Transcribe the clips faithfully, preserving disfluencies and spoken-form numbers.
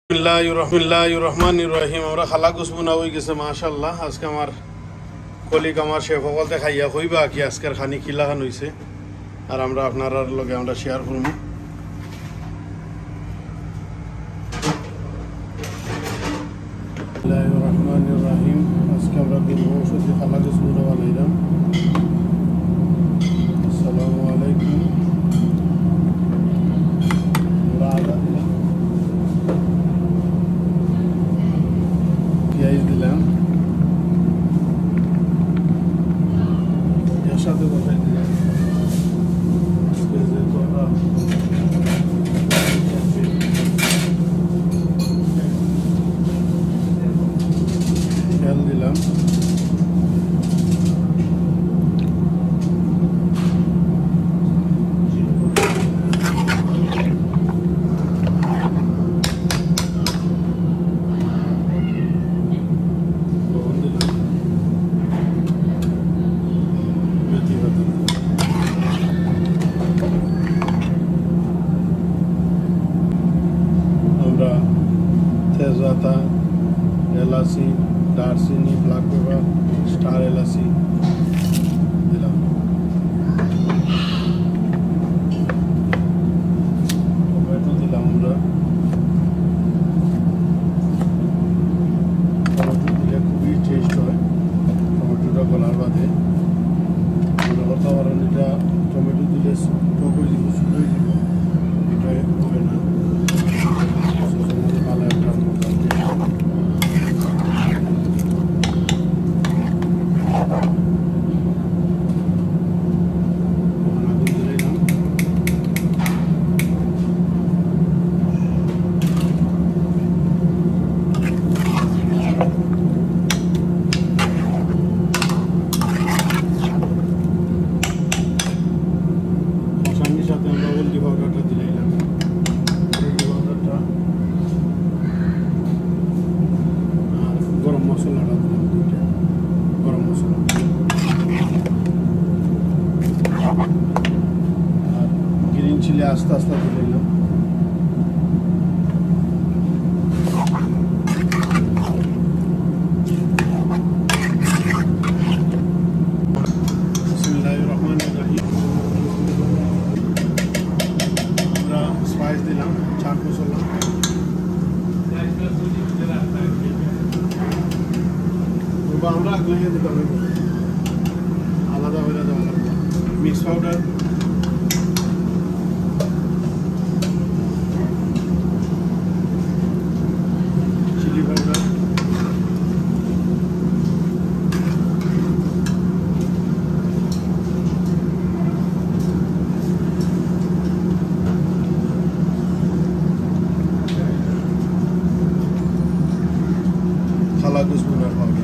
बिस्मिल्लाहिर्रहमानिर्रहीम আমরা খালা গুসবুনা হয়ে গেছে মাশাআল্লাহ। আজকে আমার কলিগ আমার শেফ বলতে খাইয়া হইবা কি আজকের খানি কিলাখান হইছে আর আমরা আপনারা লগে আমরা শেয়ার করব। বিসমিল্লাহির্রহমানির্রহিম আজকে আমরা দিন ওষুধ খালা গুসবুনা বানাইলাম। আসসালামু আলাইকুম। দিলাম এর সাথে কোথায় দিলাম তেল দিলাম তেজপাতা, এলাচি, দারচিনি, ব্ল্যাক পেপার, স্টার এলাচি দিলাম। টমেটো দিলাম আমরা। টমেটো দিলে খুবই টেস্ট হয়। টমেটোটা গলার বাদে কথা কারণ এটা টমেটো দিলে টক হয়ে যাব, শুকিয়ে যাব, এটা হবে না। সাথে আমরা হলদি পাউডারটা দিলাম। হলদি পাউডারটা আর গরম মশলাটা দিলাম, দুইটা গরম মশলা আর গ্রিন চিলি আস্তে আস্তে দিলাম। স্পাইস দিলাম, চাট মশলা, আমরা আগে দিতে হবে আলাদা হয়ে যাবে। মিক্স পাউডার, চিলি পাউডার, খালা গুসবুনার পাউডার।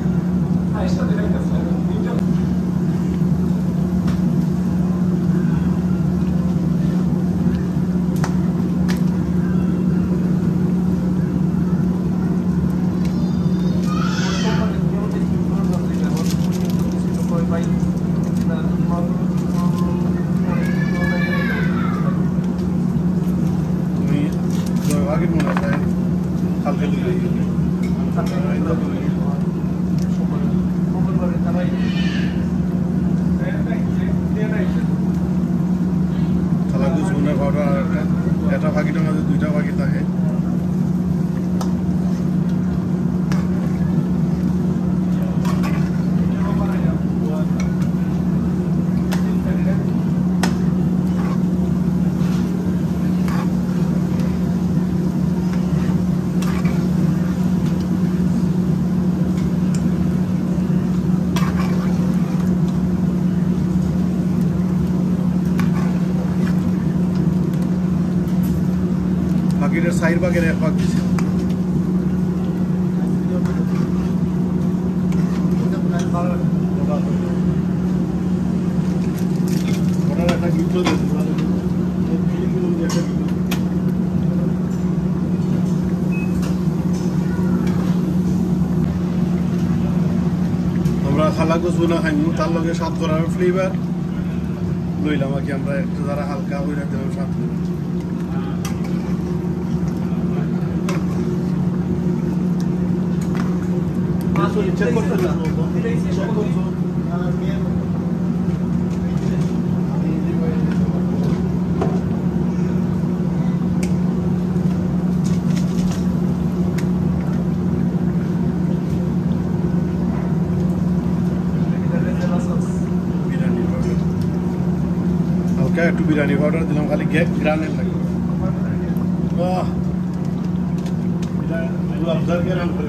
তুমি আগে মনে হয় কালকে দিলে খালা গুসবুনার পাউডার একটা পাখিটার মধ্যে দুইটা পাখি থাকে। পাখিটার সাইড বাগের এক পাক দিচ্ছে। আমরা খালা গুসবুনা খাইমু, তার লগে সাত করার ফ্লেভার লইলাম আর কি। আমরা একটু যারা হালকা হইরা দিলাম সাত। চেক করতে চেক করছো একটু বিরিয়ানি পাউডার দিলাম খালি গ্রানের লাগে বাহ আফজাল গ্রান করে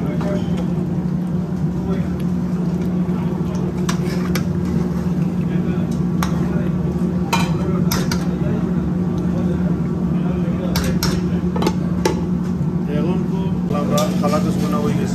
এখন তো আমরা খালা কুছ বানা হয়ে গেছে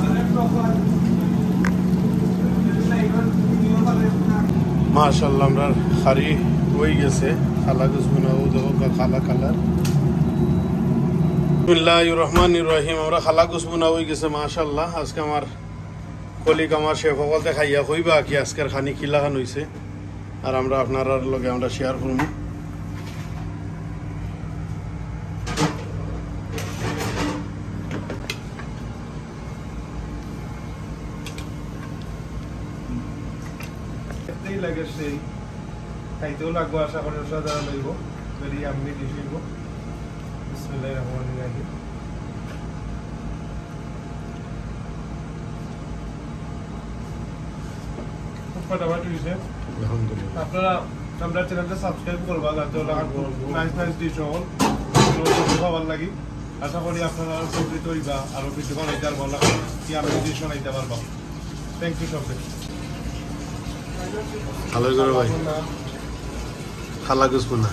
মাশাআল্লাহ আমরা খারি হয়ে গেছে খালা কুছ বানাও দেখো খালা কালার বিসমিল্লাহির রহমানির রহিম আমরা খালা কুছ বানা হয়ে গেছে মাশাআল্লাহ আজকে আমার কলিগ আমার শেফ সকলতে খাইয়া কইবা কি আজকের খানি কিলা খান হইছে আর আমরা আপনার লগে আমরা শেয়ার করব এই লাগে সেই খাইতেও লাগবো আশা করি সাধারণ লইব যদি আমি দিছিব বিসমিল্লাহির রহমানির রহিম ফটাফট হইছে আলহামদুলিল্লাহ আপনারা আমরা চ্যানেলটা সাবস্ক্রাইব করবা যাতে নাইস নাইস ডিশ হল ভালো লাগে আশা করি আপনারা উপকৃত হইবা আর ভিডিও বানাইতে আর ভালো লাগে কি আমি ডিশ বানাইতে পারবা থ্যাংক ইউ সব ভালো করে ভাই খালা কুছ বানা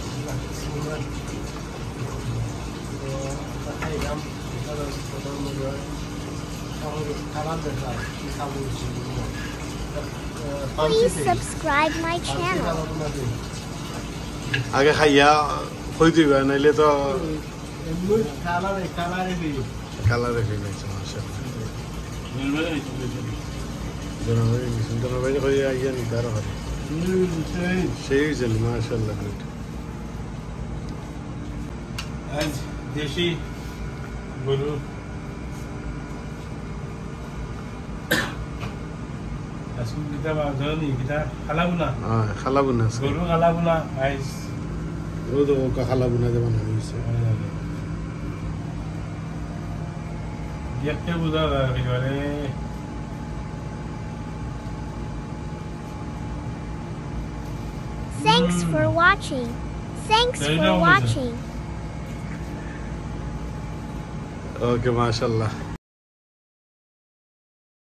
Please subscribe my channel. আগে খাইয়া কই দিবা নাইলে তো কালারে কালারে দিই কালার রেখে নিয়েছে মাশাআল্লাহ জনভাই জনভাই কই আইয়া নি তার হয় সেই জন্য মাশাআল্লাহ গুড আজ দেশি গরু আসুন কিতা বাজনি কিতা খালাবুনা হ্যাঁ খালাবুনা গরু খালাবুনা আইস ও তো কা খালাবুনা যেমন হইছে দেখতে বুঝা যায় Thanks for watching. Thanks for watching. Okay, mashallah.